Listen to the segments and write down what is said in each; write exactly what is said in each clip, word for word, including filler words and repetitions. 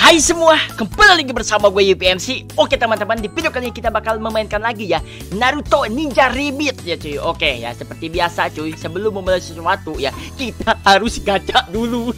Hai semua, kembali lagi bersama gue U P M C. Oke teman-teman, di video kali ini kita bakal memainkan lagi ya Naruto Ninja Rabbit ya cuy. Oke ya, seperti biasa cuy, sebelum memulai sesuatu ya kita harus gacha dulu.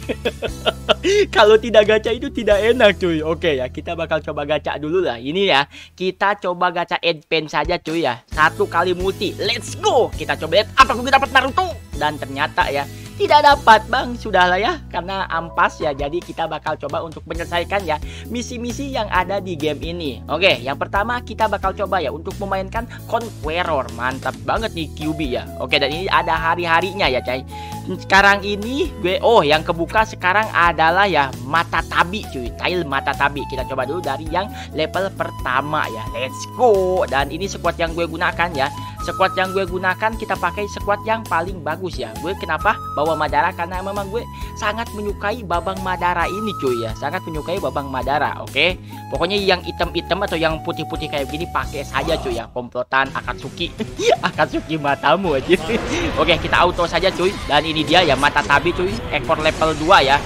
Kalau tidak gacha itu tidak enak cuy. Oke ya, kita bakal coba gacha dulu lah. Ini ya, kita coba gacha advance saja cuy ya. Satu kali multi, let's go. Kita coba lihat apakah gue dapat Naruto. Dan ternyata ya tidak dapat bang, sudahlah ya, karena ampas ya. Jadi kita bakal coba untuk menyelesaikan ya misi-misi yang ada di game ini. Oke, yang pertama kita bakal coba ya untuk memainkan Conqueror. Mantap banget nih Q B ya. Oke, dan ini ada hari-harinya ya cai. Sekarang ini gue, oh yang kebuka sekarang adalah ya mata tabi cuy, tail mata tabi. Kita coba dulu dari yang level pertama ya, let's go. Dan ini squad yang gue gunakan ya. Squad yang gue gunakan kita pakai squad yang paling bagus ya. Gue kenapa bawa Madara? Karena memang gue sangat menyukai Babang Madara ini cuy ya. Sangat menyukai Babang Madara. Oke, pokoknya yang hitam-hitam atau yang putih-putih kayak gini pakai saja cuy ya. Komplotan Akatsuki. Akatsuki matamu aja. Oke, kita auto saja cuy. Dan ini dia ya mata tabi cuy. Ekor level dua ya.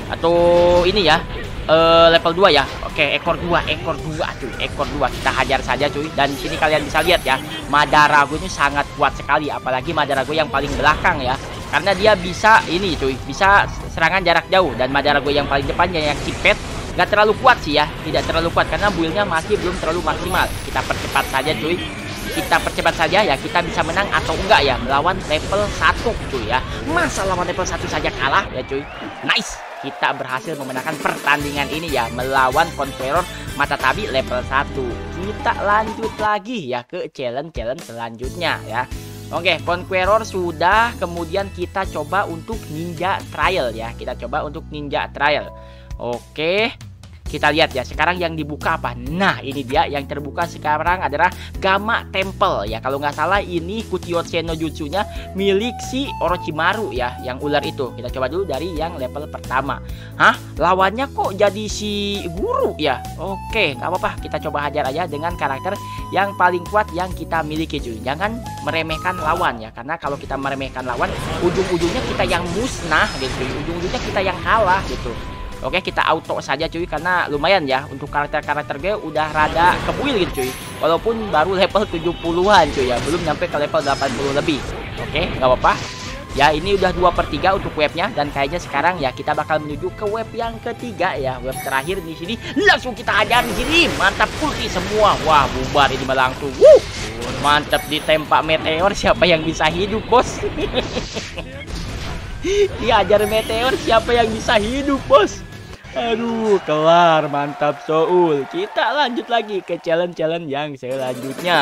Atau ini ya Uh, level dua ya. Oke, ekor dua, ekor dua cuy, ekor dua. Kita hajar saja cuy. Dan di sini kalian bisa lihat ya, Madara gue ini sangat kuat sekali, apalagi Madara gue yang paling belakang ya. Karena dia bisa ini cuy, bisa serangan jarak jauh. Dan Madara gue yang paling depannya yang Cipet nggak terlalu kuat sih ya, tidak terlalu kuat karena build-nya masih belum terlalu maksimal. Kita percepat saja cuy. Kita percepat saja ya, kita bisa menang atau enggak ya melawan level satu cuy ya. Masa lawan level satu saja kalah ya cuy. Nice. Kita berhasil memenangkan pertandingan ini ya melawan Conqueror mata tabi level satu. Kita lanjut lagi ya ke challenge-challenge selanjutnya ya. Oke, Conqueror sudah, kemudian kita coba untuk Ninja Trial ya. Kita coba untuk Ninja Trial. Oke, kita lihat ya sekarang yang dibuka apa. Nah ini dia yang terbuka sekarang adalah Gamma Temple ya. Kalau nggak salah ini Kuchiyotsu no Jutsu-nya milik si Orochimaru ya, yang ular itu. Kita coba dulu dari yang level pertama. Hah? Lawannya kok jadi si guru ya? Oke, nggak apa-apa, kita coba hajar aja dengan karakter yang paling kuat yang kita miliki cuy. Jangan meremehkan lawan ya, karena kalau kita meremehkan lawan ujung-ujungnya kita yang musnah gitu. Ujung-ujungnya kita yang kalah gitu. Oke, kita auto saja cuy, karena lumayan ya untuk karakter-karakter gue udah rada kebuil gitu cuy. Walaupun baru level tujuh puluhan cuy ya, belum nyampe ke level delapan puluh lebih. Oke, nggak apa-apa. Ya ini udah dua per tiga untuk webnya. Dan kayaknya sekarang ya kita bakal menuju ke web yang ketiga ya. Web terakhir di sini. Langsung kita hajar di sini. Mantap, ulti semua. Wah, bubar ini mah langsung. Wuh, mantap, ditempak meteor. Siapa yang bisa hidup bos? Dihajar meteor, siapa yang bisa hidup bos? Aduh, kelar, mantap Soul. Kita lanjut lagi ke challenge-challenge yang selanjutnya.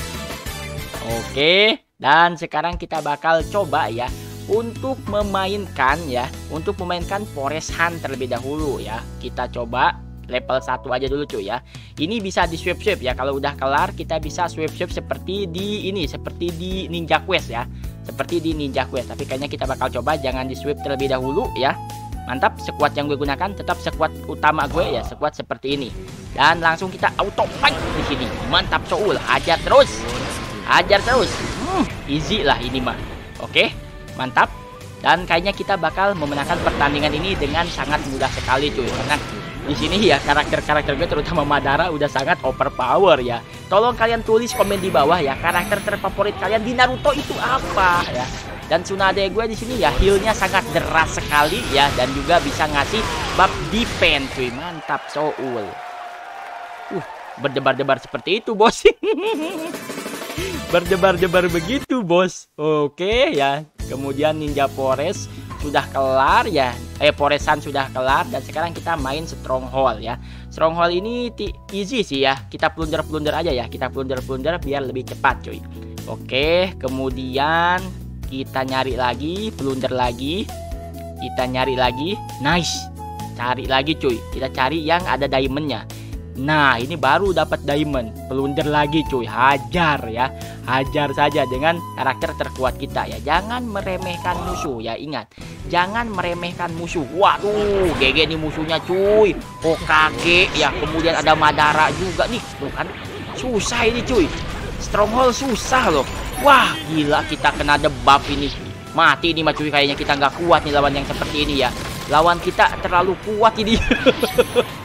Oke, dan sekarang kita bakal coba ya untuk memainkan ya, untuk memainkan Forest Hunt terlebih dahulu ya. Kita coba level satu aja dulu cuy ya. Ini bisa di swipe-swipe ya. Kalau udah kelar kita bisa swipe-swipe seperti di ini, seperti di Ninja Quest ya. Seperti di Ninja Quest, tapi kayaknya kita bakal coba jangan di swipe terlebih dahulu ya. Mantap, squad yang gue gunakan tetap squad utama gue ya, squad seperti ini. Dan langsung kita auto fight di sini. Mantap Soul, hajar terus. Hajar terus. Hmm, easy lah ini mah. Oke, mantap. Dan kayaknya kita bakal memenangkan pertandingan ini dengan sangat mudah sekali cuy. Karena di sini ya karakter-karakter gue terutama Madara udah sangat overpower ya. Tolong kalian tulis komen di bawah ya, karakter terfavorit kalian di Naruto itu apa ya. Dan Tsunade gue di sini ya healnya sangat deras sekali ya, dan juga bisa ngasih buff defense cuy. Mantap Soul. Uh, berdebar-debar seperti itu bos. Berdebar-debar begitu bos. Oke ya. Kemudian Ninja Forest sudah kelar ya. Eh Forest Sun sudah kelar. Dan sekarang kita main Stronghold ya. Stronghold ini easy sih ya. Kita plunder-plunder aja ya. Kita plunder-plunder biar lebih cepat cuy. Oke, kemudian kita nyari lagi, plunder lagi. Kita nyari lagi. Nice. Cari lagi cuy. Kita cari yang ada diamondnya. Nah ini baru dapat diamond. Plunder lagi cuy. Hajar ya. Hajar saja dengan karakter terkuat kita ya. Jangan meremehkan musuh ya. Ingat, jangan meremehkan musuh. Waduh, G G nih musuhnya cuy. Hokage ya. Kemudian ada Madara juga nih. Tuh kan, susah ini cuy. Stronghold susah loh. Wah gila, kita kena debuff ini. Mati ini mah cuy, kayaknya kita nggak kuat nih lawan yang seperti ini ya. Lawan kita terlalu kuat ini.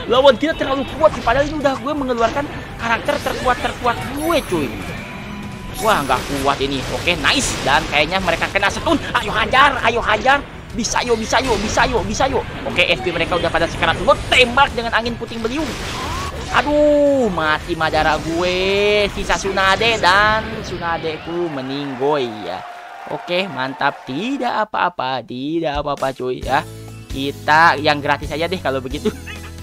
Lawan kita terlalu kuat sih. Padahal ini udah gue mengeluarkan karakter terkuat-terkuat gue cuy. Wah nggak kuat ini. Oke nice. Dan kayaknya mereka kena stun. Ayo hajar, ayo hajar. Bisa yo, bisa yo, bisa yo, bisa yo. Oke F P mereka udah pada sekarat. Gue tembak dengan angin puting beliung. Aduh mati Madara gue. Sisa Tsunade dan Tsunadeku meninggoy ya. Oke mantap. Tidak apa-apa. Tidak apa-apa cuy ya. Kita yang gratis aja deh kalau begitu.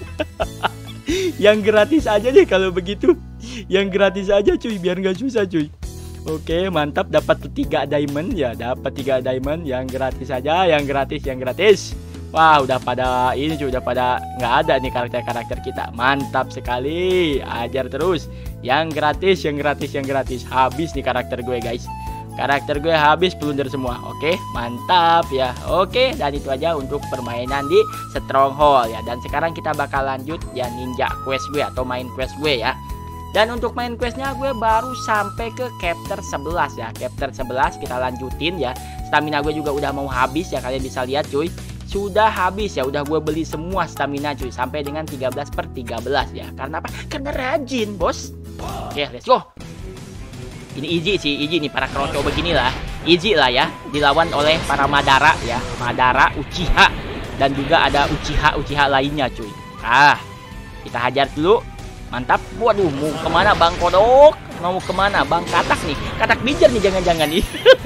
Yang gratis aja deh kalau begitu. Yang gratis aja cuy, biar nggak susah cuy. Oke mantap, dapat tiga diamond ya, dapat tiga diamond. Yang gratis aja, yang gratis, yang gratis. Wah udah pada ini cuy, udah pada nggak ada nih karakter-karakter kita. Mantap sekali, ajar terus. Yang gratis, yang gratis, yang gratis. Habis nih karakter gue guys. Karakter gue habis plunder semua. Oke mantap ya. Oke dan itu aja untuk permainan di Stronghold ya. Dan sekarang kita bakal lanjut ya ninja quest gue atau main quest gue ya. Dan untuk main questnya gue baru sampai ke chapter sebelas ya. Chapter sebelas kita lanjutin ya. Stamina gue juga udah mau habis ya, kalian bisa lihat cuy. Sudah habis ya, udah gue beli semua stamina cuy. Sampai dengan tiga belas per tiga belas ya. Karena apa? Karena rajin bos. Oke let's go. Ini easy sih, easy nih para kroco beginilah. Easy lah ya, dilawan oleh para Madara ya. Madara, Uchiha, dan juga ada Uchiha-Uchiha lainnya cuy. Ah, kita hajar dulu. Mantap. Waduh, mau kemana Bang Kodok? Mau kemana Bang Katak nih? Katak bijar nih jangan-jangan nih.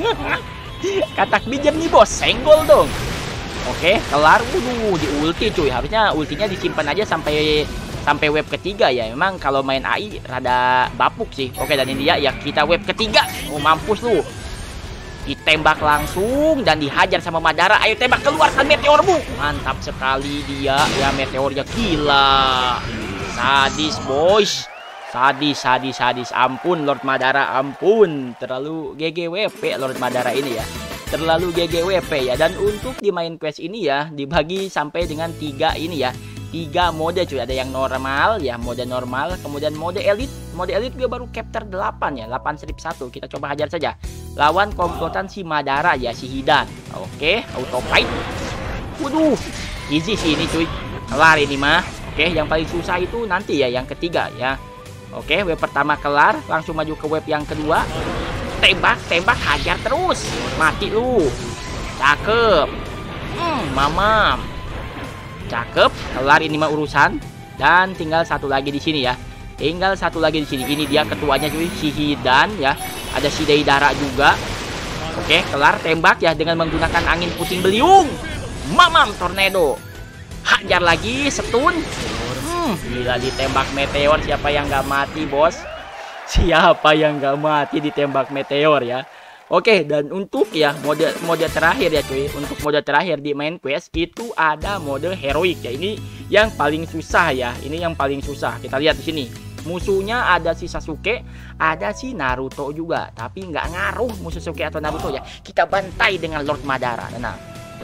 Katak bijar nih bos, senggol dong. Oke, kelar. Waduh, di ulti cuy. Harusnya ultinya disimpan aja sampai sampai wave ketiga ya. Memang kalau main A I rada bapuk sih. Oke dan ini dia ya, kita wave ketiga. Oh mampus lu. Ditembak langsung dan dihajar sama Madara. Ayo tembak, keluarkan meteormu. Mantap sekali dia ya, meteornya gila. Sadis boys. Sadis, sadis, sadis. Ampun Lord Madara, ampun. Terlalu G G W P Lord Madara ini ya. Terlalu G G W P ya. Dan untuk di main quest ini ya dibagi sampai dengan tiga ini ya. Tiga mode cuy, ada yang normal ya, mode normal, kemudian mode elite. Mode elite gue baru chapter delapan ya, delapan strip satu. Kita coba hajar saja. Lawan komplotan si Madara ya, si Hidan. Oke, auto fight. Waduh, easy sih ini cuy. Kelar ini mah. Oke, yang paling susah itu nanti ya, yang ketiga ya. Oke, wave pertama kelar, langsung maju ke wave yang kedua. Tembak, tembak, hajar terus. Mati lu. Cakep. Hmm, mamam. Cakep, kelar ini mah urusan. Dan tinggal satu lagi di sini ya. Tinggal satu lagi di sini. Ini dia ketuanya cuy, si Hidan ya. Ada si Deidara juga. Oke, kelar tembak ya dengan menggunakan angin puting beliung. Mamam tornado. Hajar lagi, stun. Hmm, gila ditembak meteor, siapa yang nggak mati, bos? Siapa yang nggak mati ditembak meteor ya? Oke, dan untuk ya mode mode terakhir ya cuy, untuk mode terakhir di main quest itu ada mode heroik ya. Ini yang paling susah ya. Ini yang paling susah. Kita lihat di sini. Musuhnya ada si Sasuke, ada si Naruto juga. Tapi nggak ngaruh musuh Sasuke atau Naruto ya. Kita bantai dengan Lord Madara. Nah.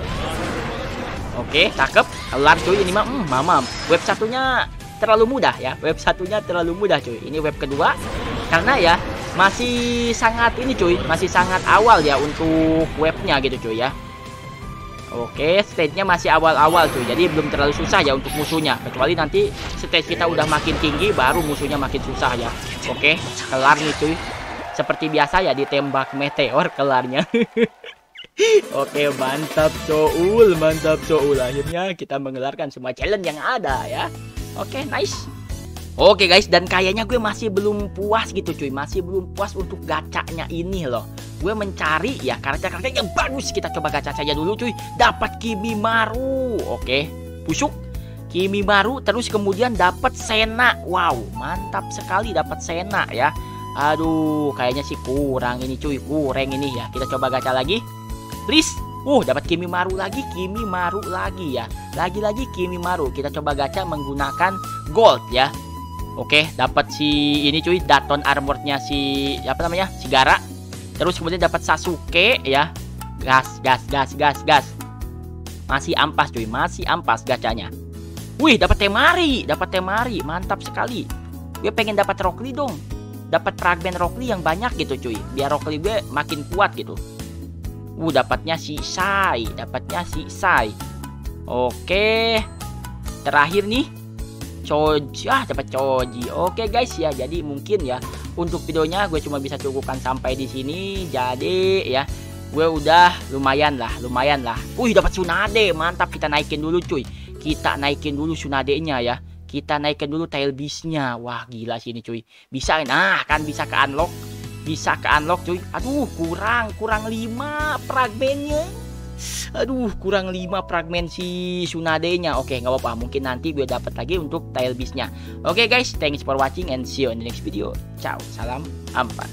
Oke, cakep. Kelar cuy ini mah hmm, mamam. Web satunya terlalu mudah ya. Web satunya terlalu mudah cuy. Ini web kedua karena ya masih sangat ini cuy, masih sangat awal ya untuk webnya gitu cuy ya. Oke, stage-nya masih awal-awal cuy, jadi belum terlalu susah ya untuk musuhnya. Kecuali nanti stage kita udah makin tinggi, baru musuhnya makin susah ya. Oke, kelar nih cuy. Seperti biasa ya, ditembak meteor kelarnya. Oke, mantap coul, mantap coul. Akhirnya kita mengelarkan semua challenge yang ada ya. Oke, nice. Oke guys, dan kayaknya gue masih belum puas gitu cuy. Masih belum puas untuk gacanya ini loh. Gue mencari ya karakter-karakter yang bagus. Kita coba gacha saja dulu cuy. Dapat Kimimaro. Oke, busuk Kimimaro. Terus kemudian dapat Sena. Wow, mantap sekali dapat Sena ya. Aduh, kayaknya sih kurang ini cuy. Kurang ini ya. Kita coba gacha lagi. Please. Uh, dapat Kimimaro lagi, Kimimaro lagi ya. Lagi-lagi Kimimaro. Kita coba gacha menggunakan gold ya. Oke, dapat si ini cuy, Daton armornya si apa namanya? Si Gara. Terus kemudian dapat Sasuke ya. Gas, gas, gas, gas, gas. Masih ampas cuy, masih ampas gacanya. Wih, dapat Temari, dapat Temari, mantap sekali. Gue pengen dapat Rock Lee dong. Dapat fragmen Rock Lee yang banyak gitu cuy. Biar Rock Lee gue makin kuat gitu. Uh, dapatnya si Sai, dapatnya si Sai. Oke. Terakhir nih Choji, ah dapat Choji. Oke guys ya, jadi mungkin ya untuk videonya gue cuma bisa cukupkan sampai di sini. Jadi ya gue udah lumayan lah, lumayan lah. Wih dapat Tsunade, mantap. Kita naikin dulu cuy. Kita naikin dulu Tsunade-nya ya. Kita naikin dulu tail beast-nya. Wah gila sih ini cuy. Bisa nah kan bisa ke unlock. Bisa ke unlock cuy. Aduh kurang, kurang lima fragmennya. Aduh kurang lima fragmen si Tsunade-nya. Oke nggak apa-apa, mungkin nanti gue dapat lagi untuk tail beast-nya. Oke guys, thanks for watching and see you in the next video. Ciao, salam ampas.